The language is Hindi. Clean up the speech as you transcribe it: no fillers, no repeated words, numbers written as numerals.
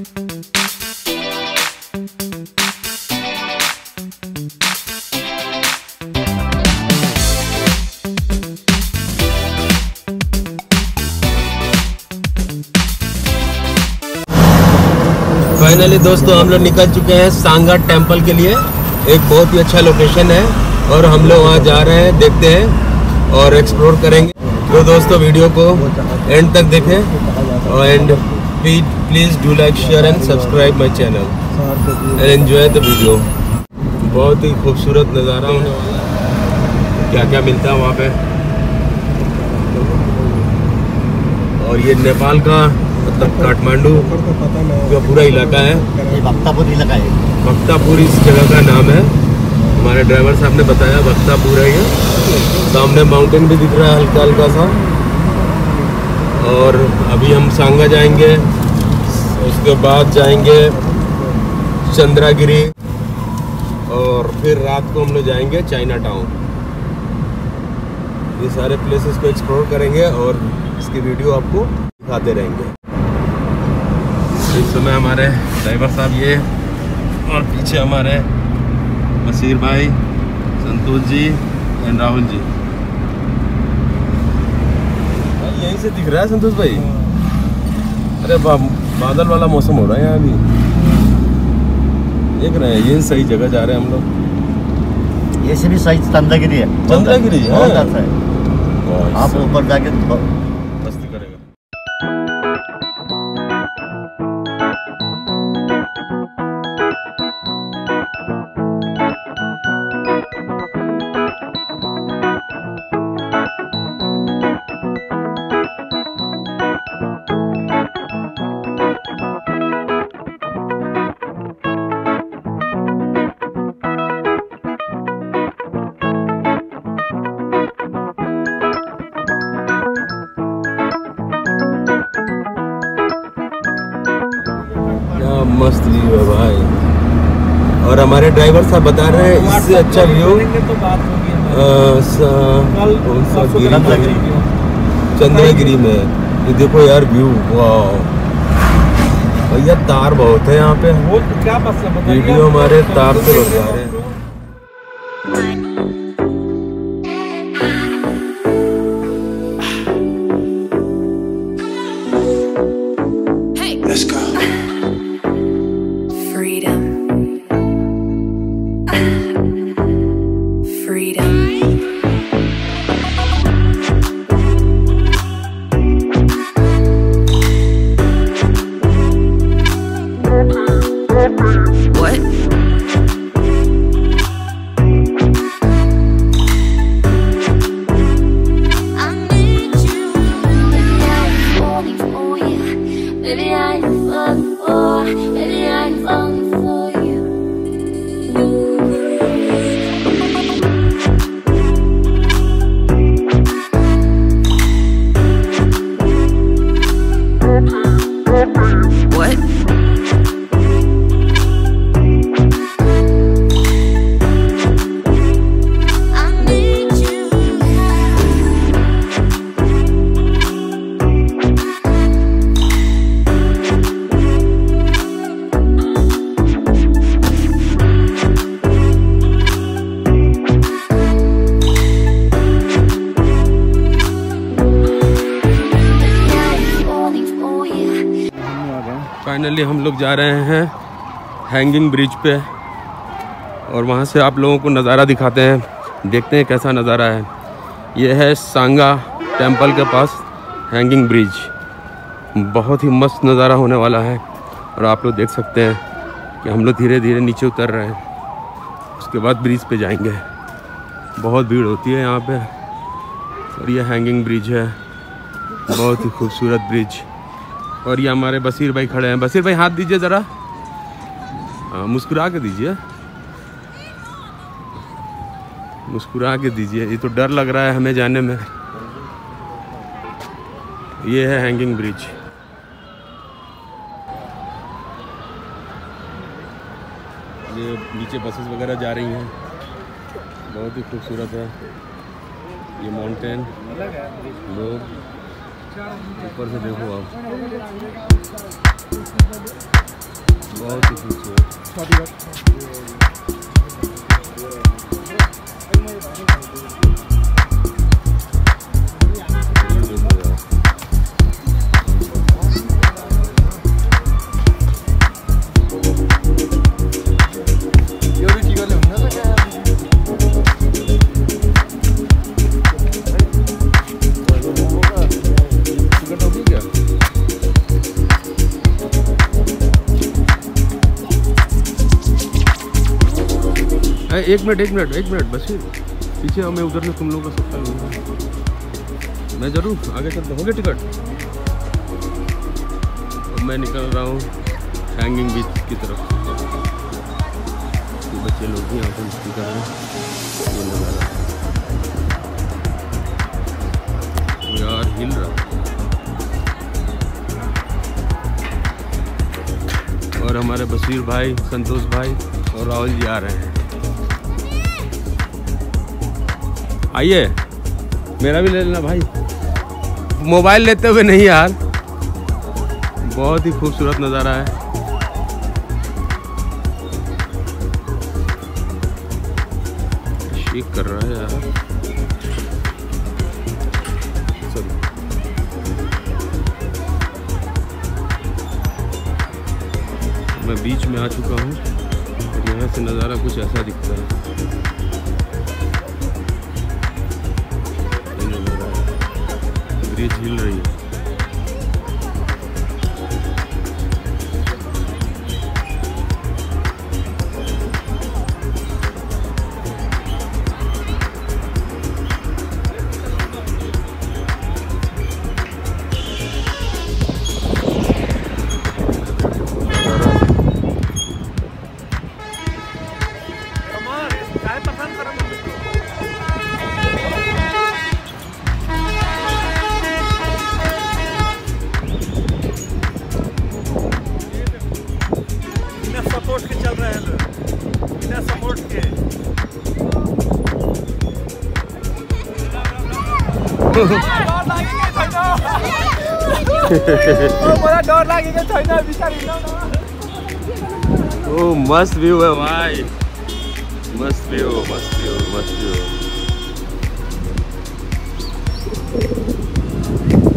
फाइनली दोस्तों हम लोग निकल चुके हैं सांगा टेम्पल के लिए। एक बहुत ही अच्छा लोकेशन है और हम लोग वहाँ जा रहे हैं, देखते हैं और एक्सप्लोर करेंगे। तो दोस्तों वीडियो को एंड तक देखें and please do like share and subscribe my channel and enjoy the video. बहुत ही खूबसूरत नज़ारा होने वाला है, क्या क्या मिलता है वहाँ पे। और ये नेपाल का मतलब काठमांडू का पूरा इलाका है, ये भक्तापुर इलाका है। भक्तापुर इस जगह का नाम है, हमारे ड्राइवर साहब ने बताया भक्तापुर है ये। सामने माउंटेन भी दिख रहा है हल्का हल्का सा। और अभी हम सांगा जाएंगे, उसके बाद जाएंगे चंद्रागिरी और फिर रात को हम लोग जाएंगे चाइना टाउन। ये सारे प्लेसेस को एक्सप्लोर करेंगे और इसकी वीडियो आपको दिखाते रहेंगे। इस समय हमारे ड्राइवर साहब ये और पीछे हमारे बशीर भाई, संतोष जी एंड राहुल जी। यहीं से दिख रहा है संतोष भाई। अरे बादल वाला मौसम हो रहा है यहाँ अभी, देख रहे हैं। ये सही जगह जा रहे हैं हम लोग। ये से भी सही चंद्रगिरी है। चंद्रगिरी बहुत अच्छा है, आप ऊपर जाके मस्ती करेगा। मस्त व्यू है भाई। और हमारे ड्राइवर साहब बता रहे हैं इससे अच्छा व्यू चंद्रगिरी में। ये देखो यार व्यू, वाह भैया तार बहुत है यहाँ पे। वीडियो हमारे तार से बता रहे हैं। Let's go. Freedom. Freedom. What? I need you. Baby, I'm falling for you. Baby, I'm falling for. Baby, I'm falling for you. What? I need you. Finally हम लोग जा रहे हैं हैंगिंग ब्रिज पे और वहाँ से आप लोगों को नज़ारा दिखाते हैं, देखते हैं कैसा नज़ारा है। ये है सांगा टेम्पल के पास हैंगिंग ब्रिज। बहुत ही मस्त नज़ारा होने वाला है और आप लोग देख सकते हैं कि हम लोग धीरे धीरे नीचे उतर रहे हैं। उसके बाद ब्रिज पे जाएंगे। बहुत भीड़ होती है यहाँ पे। और ये हैंगिंग ब्रिज है, बहुत ही खूबसूरत ब्रिज। और ये हमारे बशीर भाई खड़े हैं। बशीर भाई हाथ दीजिए ज़रा, हाँ मुस्कुरा के दीजिए, मुस्कुरा के दीजिए। ये तो डर लग रहा है हमें जाने में। ये है हैंगिंग ब्रिज। ये नीचे बसेस वगैरह जा रही हैं, बहुत ही खूबसूरत है। ये माउंटेन, लोग ऊपर से देखो आप। बहुत ही खूबसूरत। एक मिनट बस पीछे आओ, मैं उधर से तुम लोगों का सबका लूँगा। मैं जरूर आगे चलता हूँ। टिकट अब मैं निकल रहा हूँ हैंगिंग बीच की तरफ। ये बच्चे लोग भी यहाँ पर मस्ती कर रहे हैं। ये नज़ारा यार हिल रहा। और हमारे बशीर भाई, संतोष भाई और राहुल जी आ रहे हैं। आइए, मेरा भी ले लेना भाई। मोबाइल लेते हुए नहीं यार, बहुत ही खूबसूरत नज़ारा है। शेक कर रहा है यार। चलो मैं बीच में आ चुका हूँ और यहाँ से नज़ारा कुछ ऐसा दिखता है। ब्रिज हिल रही है। सपोर्ट के चल रहे हैं लोग, बिना सपोर्ट के। डर लागेको छैन बिचारी। ओ मस्त व्यू है भाई, मस्त व्यू।